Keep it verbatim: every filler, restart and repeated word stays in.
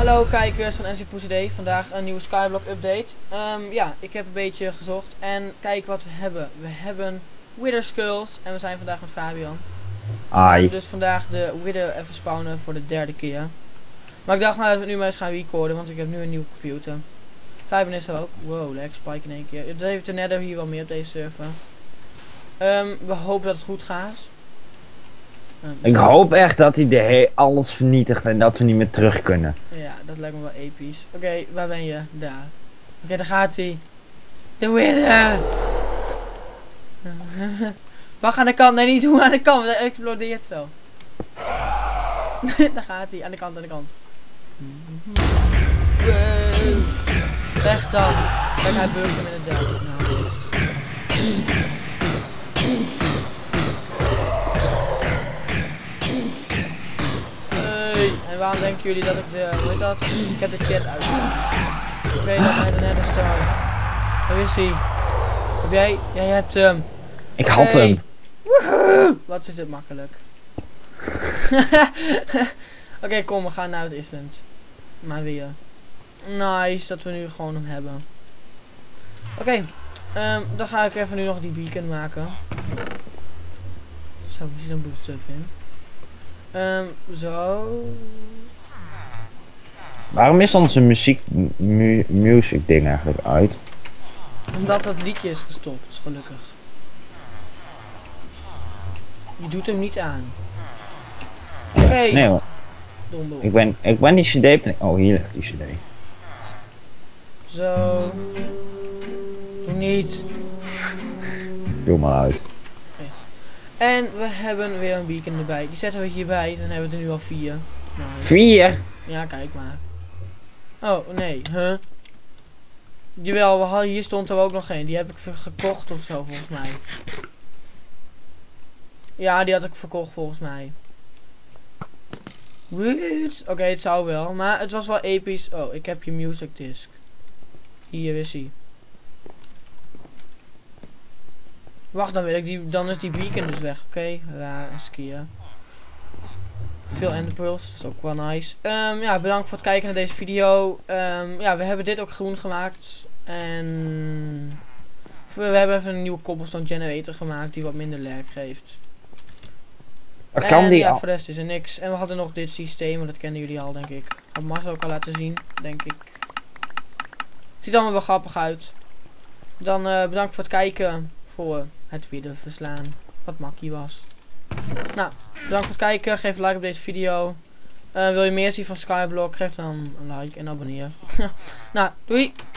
Hallo kijkers van N C Pussy Day. Vandaag een nieuwe Skyblock update. Um, ja, ik heb een beetje gezocht en kijk wat we hebben. We hebben Wither Skulls en we zijn vandaag met Fabian. Ai. We gaan dus vandaag de Wither even spawnen voor de derde keer. Maar ik dacht nou dat we nu maar eens gaan recorden, want ik heb nu een nieuwe computer. Fabian is er ook. Wow, lag spike in één keer. Dat heeft de Nether hier wel meer op deze server. Um, we hopen dat het goed gaat. Um, Ik hoop echt dat hij de he alles vernietigt en dat we niet meer terug kunnen. Ja, dat lijkt me wel episch. Oké, okay, waar ben je? Daar. Oké, okay, daar gaat hij. De Wither! Wacht aan de kant. Nee, niet doen aan de kant. Hij explodeert zo. Daar gaat hij. Aan de kant, aan de kant. Weg dan. Kijk, hij beurt hem in het deel. Nou, niks. En waarom denken jullie dat ik de, hoe heet dat? Ik heb de chat uitgezet. Ik weet dat hij er net is staan. Waar is hij? Heb jij? Jij hebt hem. Ik had hey. hem. Woehoe! Wat is dit makkelijk. Oké, okay, kom, we gaan naar het Island. Maar weer. Nice dat we nu gewoon hem hebben. Oké, okay, um, dan ga ik even nu nog die beacon maken. Zo, ik zie een boost in. Um, zo. Waarom is onze muziek mu music ding eigenlijk uit? Omdat dat liedje is gestopt, gelukkig. Je doet hem niet aan. Oké. Okay. Nee hoor. Dom, dom. Ik ben, ik ben die cd. Oh, hier ligt die cd. Zo. Doe niet. Doe maar uit. En we hebben weer een beacon erbij. Die zetten we hierbij. Dan hebben we er nu al vier. Nou, Vier? ja, kijk maar. Oh, nee. Huh? Jawel, we hadden, hier stond er ook nog één. Die heb ik gekocht of zo, volgens mij. Ja, die had ik verkocht, volgens mij. Oké, okay, het zou wel. Maar het was wel episch. Oh, ik heb je music disc. Hier is hij. Wacht, dan wil ik die, dan is die beacon dus weg. Oké, okay, raar, eens keer. Veel enderpearls, dat is ook wel nice. Um, ja, bedankt voor het kijken naar deze video. Um, ja, we hebben dit ook groen gemaakt. En we, we hebben even een nieuwe cobblestone generator gemaakt die wat minder lag geeft. Dat kan en die ja, al. voor de rest is er niks. En we hadden nog dit systeem, maar dat kennen jullie al, denk ik. Dat mag ik ook al laten zien, denk ik. Ziet allemaal wel grappig uit. Dan uh, bedankt voor het kijken. Voor het weer verslaan. Wat makkie was. Nou, bedankt voor het kijken. Geef een like op deze video. Uh, wil je meer zien van Skyblock? Geef dan een like en abonneer. Nou, doei!